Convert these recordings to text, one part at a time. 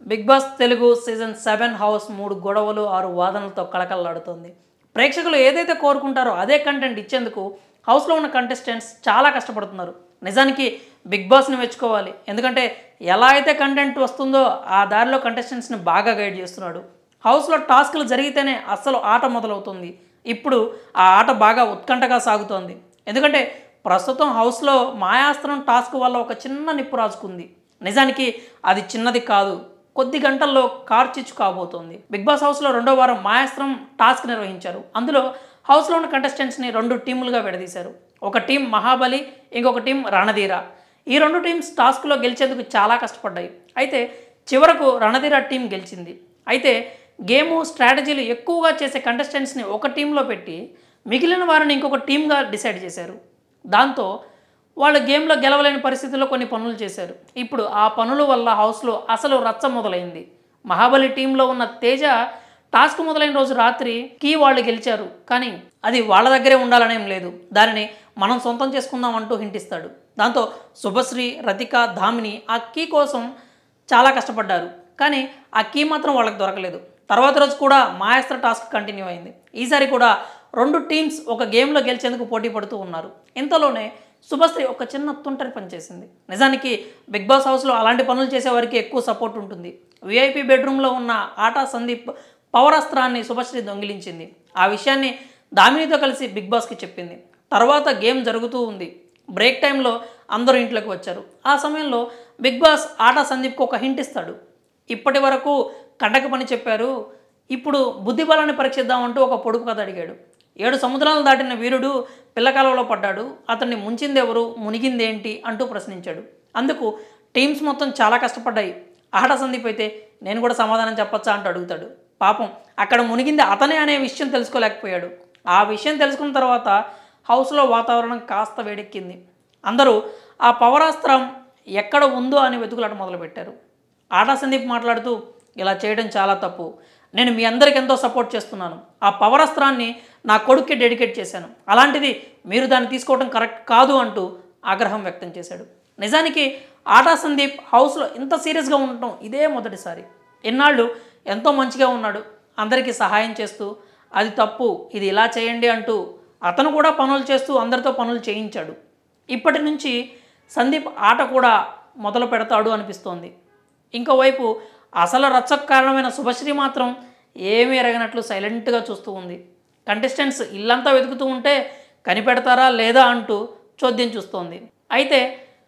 Big Boss Telugu season 7 house 3 గొడవలు 6 వాదనలతో కళకళలాడుతోంది. ప్రేక్షకులు ఏదైతే కోరుకుంటారో అదే కంటెంట్ ఇచ్చేందుకు హౌస్లో ఉన్న కంటెస్టెంట్స్ చాలా కష్టపడుతున్నారు. నిజానికి బిగ్ బాస్ని మెచ్చుకోవాలి. ఎందుకంటే ఎలా అయితే కంటెంట్ వస్తుందో ఆ దారిలో కంటెస్టెంట్స్ని బాగా గైడ్ చేస్తున్నాడు. హౌస్లో టాస్క్లు జరిగితేనే అస్సలు ఆట మొదలవుతుంది. ఇప్పుడు ఆ ఆట బాగా ఉత్కంఠగా సాగుతోంది. ఎందుకంటే ప్రస్తుతం హౌస్లో మాయాస్త్రం టాస్క్ వల్ల ఒక చిన్న నిప్పు రాజుకుంది. నిజానికి అది చిన్నది కాదు, కొద్ది గంటల్లో కార్చిచ్చు కాబోతోంది. బిగ్ బాస్ హౌస్లో 2వ వారం మాయాస్త్రం టాస్క్ నిర్వహించారు. అందులో హౌస్లో ఉన్న కంటెస్టెంట్స్ని 2 టీములుగా విడదీశారు. ఒక టీం మహాబలి, ఇంకొక టీం రణధీర. ఈ 2 టీమ్స్ టాస్క్లో గెలిచేందుకు చాలా కష్టపడ్డాయి. అయితే చివరకు రణధీర టీం గెలిచింది. అయితే గేము స్ట్రాటజీలు ఎక్కువగా చేసే కంటెస్టెంట్స్ని ఒక టీంలో పెట్టి మిగిలిన వారిని ఇంకొక టీంగా డిసైడ్ చేశారు. దాంతో వాళ్ళు గేమ్లో గెలవలేని పరిస్థితుల్లో కొన్ని పనులు చేశారు. ఇప్పుడు ఆ పనుల వల్ల హౌస్లో అసలు రచ్చ మొదలైంది. మహాబలి టీంలో ఉన్న తేజ టాస్క్ మొదలైన రోజు రాత్రి కీ వాళ్ళు గెలిచారు, కానీ అది వాళ్ళ దగ్గరే ఉండాలనేం లేదు, దానిని మనం సొంతం చేసుకుందాం అంటూ హింటిస్తాడు. దాంతో శుభశ్రీ, రతిక, ధామిని ఆ కీ కోసం చాలా కష్టపడ్డారు, కానీ ఆ కీ మాత్రం వాళ్ళకి దొరకలేదు. తర్వాత రోజు కూడా మాయాస్త్ర టాస్క్ కంటిన్యూ అయింది. ఈసారి కూడా 2 టీమ్స్ ఒక గేమ్లో గెలిచేందుకు పోటీ పడుతూ ఉన్నారు. ఇంతలోనే శుభశ్రీ ఒక చిన్న తుంటరి పని చేసింది. నిజానికి బిగ్ బాస్ హౌస్లో అలాంటి పనులు చేసేవారికి ఎక్కువ సపోర్ట్ ఉంటుంది. విఐపి బెడ్రూమ్లో ఉన్న ఆటా సందీప్ పవర్ అస్త్రాన్ని శుభశ్రీ దొంగిలించింది. ఆ విషయాన్ని దామినితో కలిసి బిగ్ బాస్కి చెప్పింది. తర్వాత గేమ్ జరుగుతూ ఉంది. బ్రేక్ టైంలో అందరూ ఇంట్లోకి వచ్చారు. ఆ సమయంలో బిగ్ బాస్ ఆటా సందీప్కి ఒక హింట్ ఇస్తాడు. ఇప్పటి వరకు కండక పని చెప్పారు, ఇప్పుడు బుద్ధి బలాన్ని పరీక్షిద్దామంటూ ఒక పొడుపు కథ అడిగాడు. 7 సముద్రాలు దాటిన వీరుడు పిల్లకాలంలో పడ్డాడు, అతన్ని ముంచిందెవరు, మునిగిందేంటి అంటూ ప్రశ్నించాడు. అందుకు టీమ్స్ మొత్తం చాలా కష్టపడ్డాయి. ఆటా సందీప్ అయితే నేను కూడా సమాధానం చెప్పచ్చా అంటూ అడుగుతాడు. పాపం అక్కడ మునిగింది అతనే అనే విషయం తెలుసుకోలేకపోయాడు. ఆ విషయం తెలుసుకున్న తర్వాత హౌస్లో వాతావరణం కాస్త వేడెక్కింది. అందరూ ఆ పవరాస్త్రం ఎక్కడ ఉందో అని వెతుకులాట మొదలుపెట్టారు. ఆటా సందీప్ మాట్లాడుతూ, ఇలా చేయడం చాలా తప్పు, నేను మీ అందరికి ఎంతో సపోర్ట్ చేస్తున్నాను, ఆ పవరాస్త్రాన్ని నా కొడుక్కి డెడికేట్ చేశాను, అలాంటిది మీరు దాన్ని తీసుకోవడం కరెక్ట్ కాదు అంటూ ఆగ్రహం వ్యక్తం చేశాడు. నిజానికి ఆటా సందీప్ హౌస్లో ఇంత సీరియస్గా ఉండటం ఇదే మొదటిసారి. ఇన్నాళ్ళు ఎంతో మంచిగా ఉన్నాడు, అందరికీ సహాయం చేస్తూ అది తప్పు, ఇది ఇలా చేయండి అంటూ అతను కూడా పనులు చేస్తూ అందరితో పనులు చేయించాడు. ఇప్పటి నుంచి సందీప్ ఆట కూడా మొదలు పెడతాడు అనిపిస్తోంది. ఇంకోవైపు అసలు రచ్చకు కారణమైన శుభశ్రీ మాత్రం ఏమీ ఎరగనట్లు సైలెంట్గా చూస్తూ ఉంది. కంటెస్టెంట్స్ ఇల్లంతా వెతుకుతూ ఉంటే కనిపెడతారా లేదా అంటూ చోద్యం చూస్తోంది. అయితే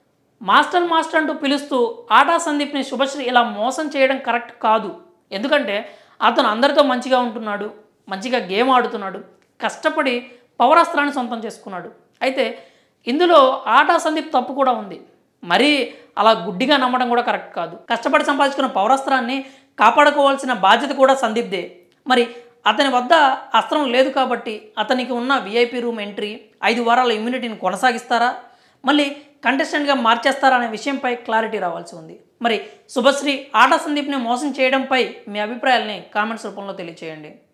మాస్టర్ అంటూ పిలుస్తూ ఆటా సందీప్ని శుభశ్రీ ఇలా మోసం చేయడం కరెక్ట్ కాదు. ఎందుకంటే అతను అందరితో మంచిగా ఉంటున్నాడు, మంచిగా గేమ్ ఆడుతున్నాడు, కష్టపడి పవరాస్త్రాన్ని సొంతం చేసుకున్నాడు. అయితే ఇందులో ఆటా సందీప్ తప్పు కూడా ఉంది. మరీ అలా గుడ్డిగా నమ్మడం కూడా కరెక్ట్ కాదు. కష్టపడి సంపాదించుకున్న పౌరాస్త్రాన్ని కాపాడుకోవాల్సిన బాధ్యత కూడా సందీప్దే. మరి అతని వద్ద అస్త్రం లేదు కాబట్టి అతనికి ఉన్న విఐపి రూమ్ ఎంట్రీ 5 వారాల ఇమ్యూనిటీని కొనసాగిస్తారా, మళ్ళీ కంటెస్టెంట్గా మార్చేస్తారా అనే విషయంపై క్లారిటీ రావాల్సి ఉంది. మరి శుభశ్రీ ఆటా సందీప్ని మోసం చేయడంపై మీ అభిప్రాయాల్ని కామెంట్స్ రూపంలో తెలియచేయండి.